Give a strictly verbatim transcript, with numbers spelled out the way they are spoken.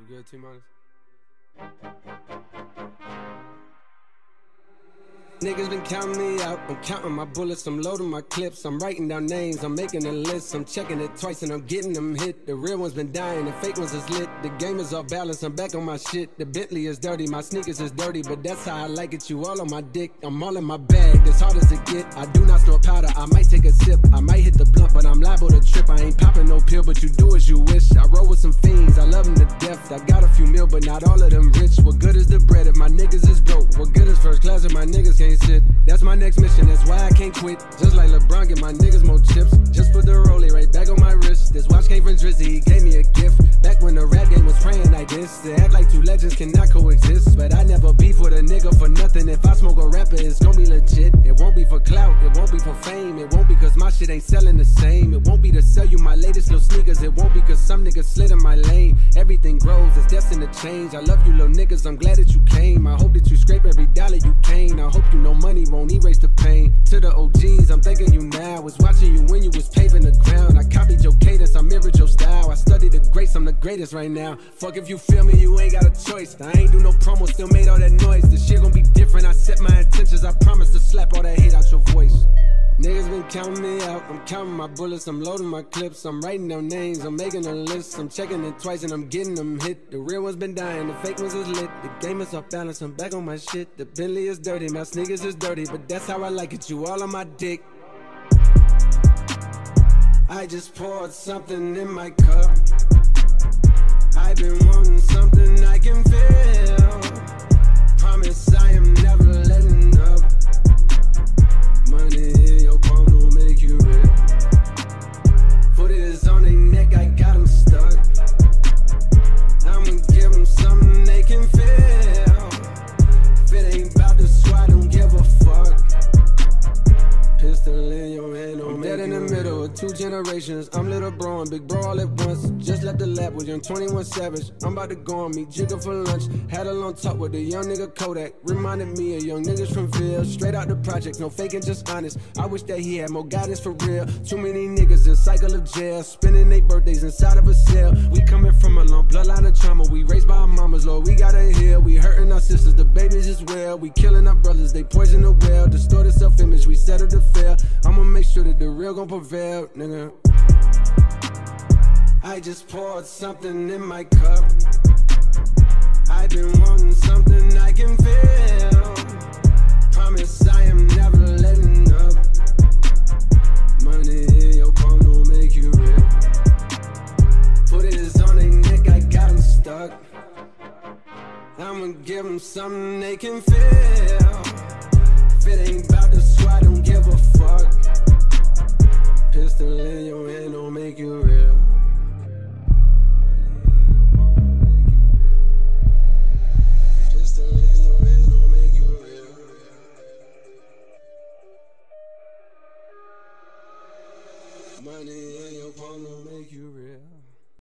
good, T-minus? Niggas been counting me out, I'm counting my bullets, I'm loading my clips, I'm writing down names, I'm making a list, I'm checking it twice and I'm getting them hit. The real ones been dying, the fake ones is lit, the game is off balance, I'm back on my shit. The Bentley is dirty, my sneakers is dirty, but that's how I like it, you all on my dick. I'm all in my bag, as hard as it get, I do not snort powder, I might take a sip, I might hit the blunt, but I'm liable to trip. I ain't popping no pill, but you do as you wish. I roll with some fiends, I love them to death, I got a few mil, but not all of them rich. What good is the bread if my niggas is broke? What good is first class if my niggas can't sit? That's my next mission, that's why I can't quit. Just like LeBron, get my niggas more chips. Just put the rollie right back on my wrist. This watch came from Drizzy, he gave me a gift. Back when the rap game was praying like this. They act like two legends cannot coexist. But I never beef with a nigga for nothing. If I smoke a rapper, it's gon' be legit. It won't be for clout, it won't be for fame. It won't be cause my shit ain't selling the same. It won't be to sell you my latest little sneakers. It won't be cause some niggas slid in my lane. Everything grows, it's destined to change. I love you little niggas, I'm glad that you came. I hope that you scrape every dollar you came. I hope you know money won't erase the pain. To the O Gs, I'm thanking you now. Was watching you when you was paving the ground. I copied your cadence, I mirrored your style. I studied the greats, I'm the greatest right now. Fuck if you feel me, you ain't got a choice. I ain't do no promo, still made all that noise. This shit gon' be different, I set my intentions. I promise to slap all that hate out your voice. Niggas been counting me out, I'm counting my bullets, I'm loading my clips, I'm writing down names, I'm making a list, I'm checking it twice and I'm getting them hit. The real ones been dying, the fake ones is lit, the game is off balance, I'm back on my shit. The Bentley is dirty, my sneakers is dirty, but that's how I like it, you all on my dick. I just poured something in my cup, I've been wanting something I can feel. Promise I am never letting up. Money in your palm don't make you real. Foot is on their neck, I got them stuck. I'ma give them something they can feel. If it ain't about the squad, don't give a fuck. Pistol in your hand, I'm dead in the middle of two generations. I'm little bro and big bro all at once. Just left the lab with young twenty-one Savage. I'm about to go on me Jigga for lunch. Had a long talk with a young nigga Kodak. Reminded me of young niggas from Ville. Straight out the project, no faking, just honest. I wish that he had more guidance for real. Too many niggas in cycle of jail, spending their birthdays inside of a cell. We coming from a long bloodline of trauma. We raised by our mamas, Lord, we gotta heal. We hurting our sisters, the babies as well. We killing our brothers, they poison the well. Distorted self-image, we settle to fail. I'ma make sure that the real gon' prevail, nigga. I just poured something in my cup, I've been wanting something I can feel. Promise I am never letting up. Money in your palm don't make you real. Foot is on their neck, I got them stuck. I'ma give them something they can feel. If it ain't about the squad, don't give a fuck. Pistol in your hand don't make you real. Pistol in your hand don't make you real. Money in your palm don't make you real.